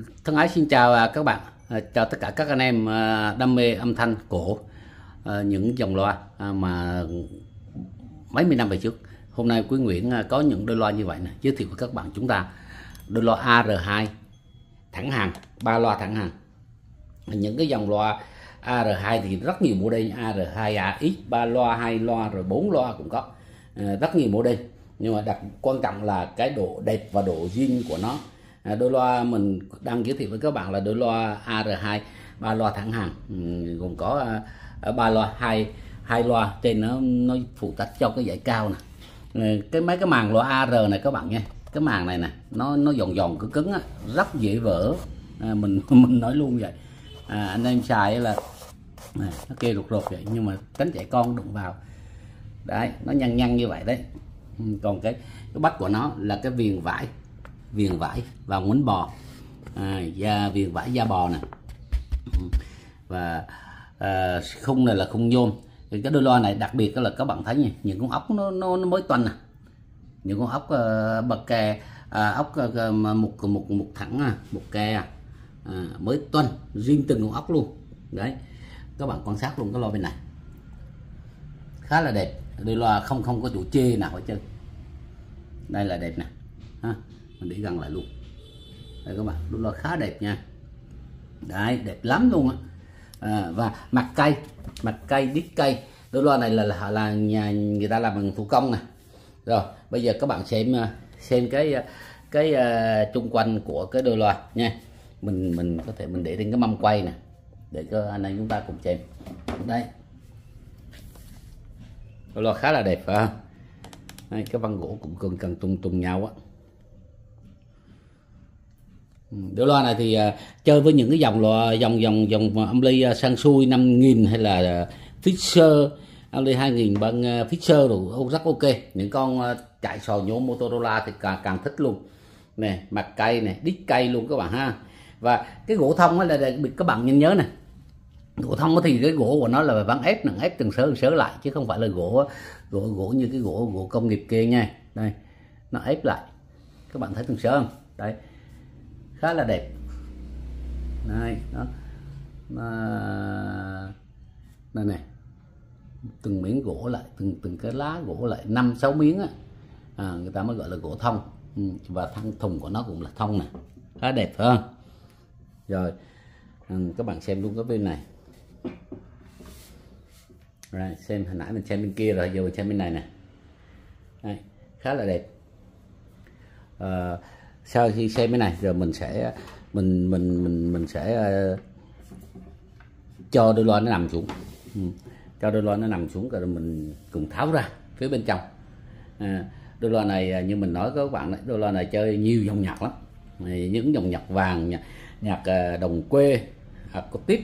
Thân ái xin chào các bạn, chào tất cả các anh em đam mê âm thanh cổ, những dòng loa mà mấy mươi năm về trước. Hôm nay Quý Nguyễn có những đôi loa như vậy này, giới thiệu với các bạn chúng ta đôi loa AR2 thẳng hàng, 3 loa thẳng hàng. Những cái dòng loa AR2 thì rất nhiều model, AR2AX, 3 loa, 2 loa rồi 4 loa cũng có, rất nhiều model. Nhưng mà quan trọng là cái độ đẹp và độ zin của nó. Đôi loa mình đang giới thiệu với các bạn là đôi loa AR2 3 loa thẳng hàng, gồm có 3 loa, hai loa trên nó phụ trách cho cái dãy cao nè. Mấy cái màng loa AR này các bạn nha, cái màng này nè nó giòn giòn cứng á, rất dễ vỡ. Mình nói luôn vậy. Anh em xài là nó kêu rụt rụt vậy, nhưng mà tránh trẻ con đụng vào đấy, nó nhăn như vậy đấy. Còn cái bách của nó là cái viền vải và quấn bò, viền vải da bò nè, và khung này là khung nhôm. Thì cái đôi loa này đặc biệt là các bạn thấy nha, những con ốc nó mới toanh nè, những con ốc bậc kè, ốc một thẳng, một kè mới toanh, riêng từng con ốc luôn đấy. Các bạn quan sát luôn cái loa bên này khá là đẹp, đôi loa không có chỗ chê nào hết trơn. Đây là đẹp nè, mình để gần lại luôn đây các bạn, đôi loa khá đẹp nha, đấy đẹp lắm luôn á. Và mặt cây đít cây, đôi loa này là nhà người ta làm bằng thủ công nè. Rồi bây giờ các bạn xem cái chung quanh của cái đôi loa nha. Mình có thể mình để trên cái mâm quay nè để cho anh em chúng ta cùng xem. Đây, đôi loa khá là đẹp phải không? Đây, cái vân gỗ cũng cần tùng nhau á. Đôi loa này thì chơi với những cái dòng loa dòng âm ly sang xuôi 5000 hay là Fisher âm ly 2000 bằng Fisher rồi rất ok. Những con chạy sò nhôm Motorola thì càng thích luôn nè. Mặt cây này, đít cây luôn các bạn ha. Và cái gỗ thông là các bạn nên nhớ nè, gỗ thông thì cái gỗ của nó là vẫn ép từng sớ lại, chứ không phải là gỗ như cái gỗ công nghiệp kia nha. Đây nó ép lại, các bạn thấy từng sớ không? Đấy, khá là đẹp. Đây đó, đây này, từng miếng gỗ lại, từng cái lá gỗ lại 5-6 miếng á, người ta mới gọi là gỗ thông. Và thân thùng của nó cũng là thông này, khá đẹp phải không? Rồi các bạn xem luôn cái bên này. Rồi xem hồi nãy mình xem bên kia rồi, giờ mình xem bên này nè. Đây, khá là đẹp. Sau khi xem cái này rồi mình sẽ cho đôi loa nó nằm xuống, cho đôi loa nó nằm xuống rồi mình cùng tháo ra phía bên trong. Đôi loa này như mình nói các bạn đấy, đôi loa này chơi nhiều dòng nhạc lắm, những dòng nhạc vàng, nhạc đồng quê, acoustic,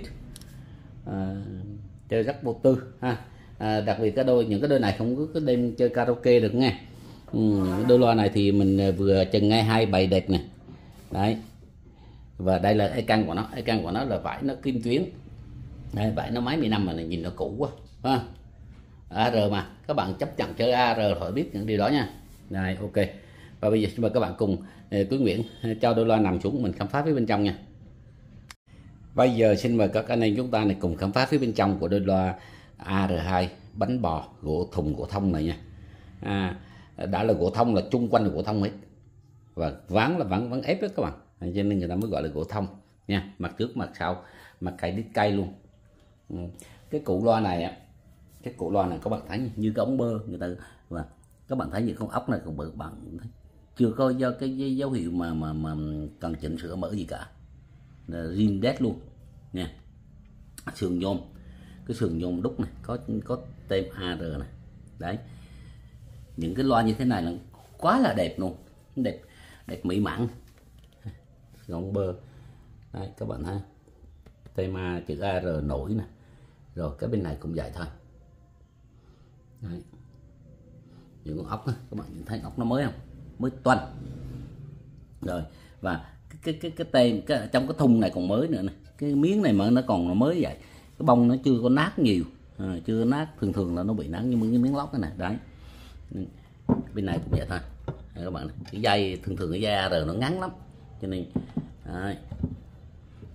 chơi rất vô tư ha. Đặc biệt những cái đôi này không có cái đêm chơi karaoke được nghe. Đôi loa này thì mình vừa chừng ngay 2 bài đẹp nè đấy. Và đây là căn của nó, căn của nó là vải nó kim tuyến đây, vải nó mấy mươi năm mà nhìn nó cũ quá ha. AR mà các bạn chấp nhận chơi AR phải biết những điều đó nha. Đây ok, và bây giờ xin mời các bạn cùng Quý Nguyễn cho đôi loa nằm xuống, mình khám phá phía bên trong nha. Bây giờ xin mời các anh em chúng ta này cùng khám phá phía bên trong của đôi loa AR2 bánh bò gỗ thông này nha. Đã là gỗ thông, là chung quanh là gỗ thông hết, và ván là vẫn ép đó các bạn, cho nên người ta mới gọi là gỗ thông nha. Mặt trước mặt sau, mặt cây đít cây luôn. Cái cụ loa này á, cái cụ loa này các bạn thấy như cái ống bơ người ta, và các bạn thấy những con ốc này còn bự, bạn chưa có do cái dấu hiệu mà cần chỉnh sửa mở gì cả, zin đét luôn nha. Sườn nhôm, cái sườn nhôm đúc này có tem AR này đấy. Những cái loa như thế này là quá là đẹp luôn, đẹp mỹ mãn, gọng bơ đấy, các bạn thấy tem chữ AR nổi nè. Rồi cái bên này cũng vậy thôi đấy. Những con ốc đó, các bạn nhìn thấy ốc nó mới không, mới toanh rồi. Và cái tem trong cái thùng này còn mới nữa này, cái miếng này mà nó còn mới vậy, cái bông nó chưa có nát nhiều, chưa nát, thường là nó bị nát như cái miếng lót cái này đấy. Bên này cũng vậy thôi các bạn, cái dây thường cái dây AR nó ngắn lắm, cho nên đấy,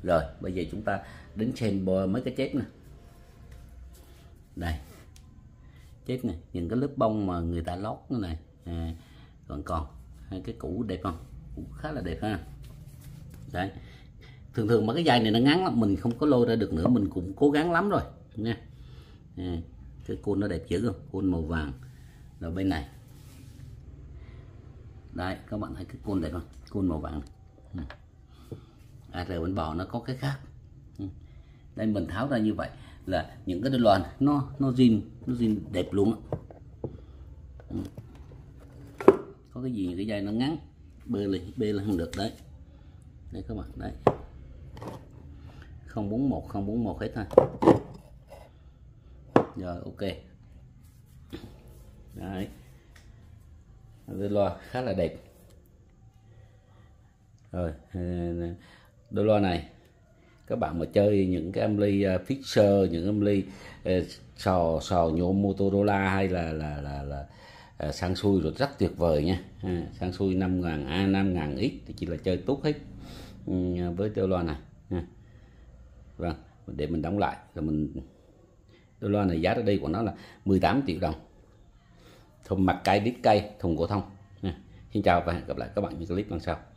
Rồi bây giờ chúng ta đến xem mấy cái chép nè. Đây chép này, những cái lớp bông mà người ta lót cái này còn hai cái củ đẹp không, củ khá là đẹp ha. Đấy, thường mà cái dây này nó ngắn lắm, mình không có lôi ra được nữa, mình cũng cố gắng lắm rồi nha. Cái côn nó đẹp dữ không, côn màu vàng. Rồi bên này đấy các bạn thấy cái côn đẹp không, côn màu vàng. AR bên bò nó có cái khác. Đây mình tháo ra như vậy là những cái đôi loa nó zin đẹp luôn á. Có cái gì cái dây nó ngắn bê lên không được đấy. Đây các bạn đấy, 041 hết thôi. Rồi ok. Đấy, đôi loa khá là đẹp. Rồi đôi loa này các bạn mà chơi những cái âm ly Fisher, những âm ly sò nhôm Motorola hay là sang xui rồi rất tuyệt vời nha. Sang xui 5000 A, 5000 X thì chỉ là chơi tốt hết với đôi loa này. Vâng, để mình đóng lại là đôi loa này giá ở đây của nó là 18 triệu đồng. Thùng mặt cây, đít cây, thùng phổ thông. Xin chào và hẹn gặp lại các bạn những clip lần sau.